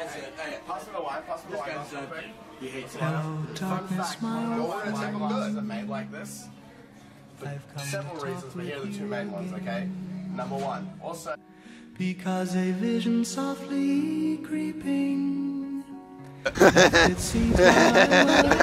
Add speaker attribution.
Speaker 1: Pass me the wine, pass me the wine. He hates it.
Speaker 2: Hello, darkness, my old
Speaker 1: We're gonna take them good.
Speaker 2: friend.
Speaker 1: Are made like this. For
Speaker 2: I've come
Speaker 1: several
Speaker 2: to
Speaker 1: reasons,
Speaker 2: talk
Speaker 1: but here are the
Speaker 2: with
Speaker 1: two
Speaker 2: you
Speaker 1: main ones, okay? Number one, also.
Speaker 2: Because a vision softly creeping left its seeds while I was